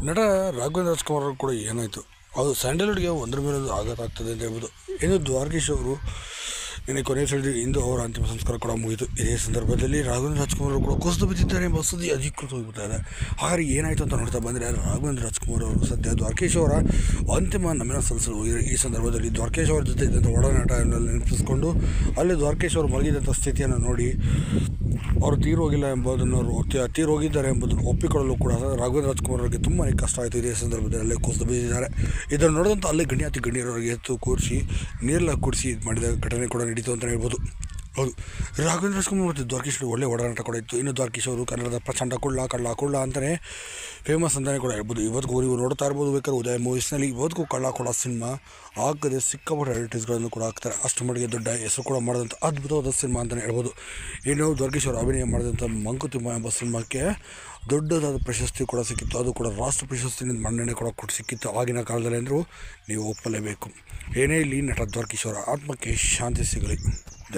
ನಟ ರಾಘವೇಂದ್ರ ರಾಜ್ಕುಮಾರ್ ಅವರು ಕೂಡ ಏನಾಯಿತು ಅದು ಸ್ಯಾಂಡಲ್ವುಡ್ಗೆ ಒಂದರ ಮೇಲೆ ಒಂದು ಆಘಾತ ಆಗ್ತದೆ ಅಂತ ಹೇಳ್ಬೋದು. ಇನ್ನು ದ್ವಾರಕೀಶ್ ಅವರು ನಿನ್ನೆ ಕೊನೆಯ ಸಲ ಇಂದು ಅವರ ಅಂತಿಮ ಸಂಸ್ಕಾರ ಕೂಡ ಮುಗಿಯಿತು. ಇದೇ ಸಂದರ್ಭದಲ್ಲಿ ರಾಘವೇಂದ್ರ ರಾಜ್ಕುಮಾರ್ ಅವರು ಕೂಡ ಕುಸಿದು ಬಿದ್ದಿದ್ದಾರೆ ಎಂಬ ಸುದ್ದಿ ಅಧಿಕೃತವಾಗಿಬಿಟ್ಟಿದೆ. ಹಾಗಾದ್ರೆ ಏನಾಯಿತು ಅಂತ ನೋಡ್ತಾ ಬಂದರೆ ರಾಘವೇಂದ್ರ ರಾಜ್ಕುಮಾರ್ ಅವರು ಸದ್ಯ ದ್ವಾರಕೀಶ್ ಅವರ ಅಂತಿಮ ನಮನ ಸಲ್ಲಿಸಲು ಹೋಗಿದ್ದಾರೆ. ಈ ಸಂದರ್ಭದಲ್ಲಿ ದ್ವಾರಕೀಶ್ ಅವರ ಜೊತೆ ಇದ್ದಂಥ ಒಡನಾಟ ನೆನಪಿಸಿಕೊಂಡು ಅಲ್ಲಿ ದ್ವಾರಕೀಶ್ ಅವರು ಮಲಗಿದಂಥ ಸ್ಥಿತಿಯನ್ನು ನೋಡಿ ಅವರು ತೀರೋಗಿಲ್ಲ ಎಂಬುದನ್ನು ತೀರೋಗಿದ್ದಾರೆ ಎಂಬುದನ್ನು ಒಪ್ಪಿಕೊಳ್ಳಲು ಕೂಡ ರಾಘವೇಂದ್ರ ರಾಜ್ಕುಮಾರ್ ಅವರಿಗೆ ತುಂಬಾ ಕಷ್ಟ ಆಯಿತು. ಇದೇ ಸಂದರ್ಭದಲ್ಲಿ ಅಲ್ಲೇ ಕುಸಿದು ಬಿದ್ದಿದ್ದಾರೆ. ಇದನ್ನು ನೋಡಿದಂಥ ಅಲ್ಲೇ ಗಣ್ಯರವರಿಗೆ ಎತ್ತು ಕೂರಿಸಿ ನೀರೆಲ್ಲ ಕುಡಿಸಿ ಇದು ಮಾಡಿದ ಘಟನೆ ಕೂಡ ನಡೀತು ಅಂತಲೇ ಹೇಳ್ಬೋದು. ಹೌದು, ರಾಘವೇಂದ್ರ ರಾಜ್ಕುಮಾರ್ ಮತ್ತು ದ್ವಾರಕೀಶ್ ಒಳ್ಳೆ ಒಡನಾಟ ಕೂಡ ಇತ್ತು. ಇನ್ನು ದ್ವಾರಕೀಶ್ ಅವರು ಕನ್ನಡದ ಪ್ರಚಂಡ ಕುಳ್ಳ ಅಂತಲೇ ಫೇಮಸ್ ಅಂತಲೇ ಕೂಡ ಹೇಳ್ಬೋದು. ಇವತ್ತಿಗೂ ನೀವು ನೋಡ್ತಾ ಇರ್ಬೋದು, ಬೇಕಾದ್ರೆ ಉದಯ ಮೂವೀಸ್ನಲ್ಲಿ ಇವತ್ತಿಗೂ ಕಳ್ಳ ಸಿನಿಮಾ ಆಗದೆ ಸಿಕ್ಕಾಪಟ್ಟೆ ಅಡ್ವರ್ಟೈಸ್ಗಳನ್ನು ಕೂಡ ಹಾಕ್ತಾರೆ. ಅಷ್ಟು ಮಟ್ಟಿಗೆ ದೊಡ್ಡ ಹೆಸರು ಕೂಡ ಮಾಡಿದಂಥ ಅದ್ಭುತವಾದ ಸಿನಿಮಾ ಅಂತಲೇ ಹೇಳ್ಬೋದು. ಇನ್ನು ದ್ವಾರಕೀಶ್ ಅವರು ಅಭಿನಯ ಮಾಡಿದಂಥ ಮಂಕುತಿಮ್ಮ ಎಂಬ ಸಿನಿಮಾಕ್ಕೆ ದೊಡ್ಡದಾದ ಪ್ರಶಸ್ತಿ ಕೂಡ ಸಿಕ್ಕಿತ್ತು. ಅದು ಕೂಡ ರಾಷ್ಟ್ರ ಪ್ರಶಸ್ತಿಯಿಂದ ಮನ್ನಣೆ ಕೂಡ ಸಿಕ್ಕಿತ್ತು ಆಗಿನ ಕಾಲದಲ್ಲಿ ಅಂದರೂ ನೀವು ಒಪ್ಪಲೇಬೇಕು. ಏನೇ ಇಲ್ಲಿ ನಟ ದ್ವಾರಕೀಶ್ ಅವರ ಆತ್ಮಕ್ಕೆ ಶಾಂತಿ ಸಿಗಲಿ.